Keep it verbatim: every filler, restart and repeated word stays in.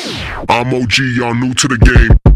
I'm O G, y'all new to the game.